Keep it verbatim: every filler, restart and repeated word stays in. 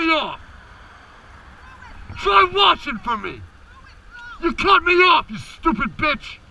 me off. Try watching for me. You cut me off, you stupid bitch.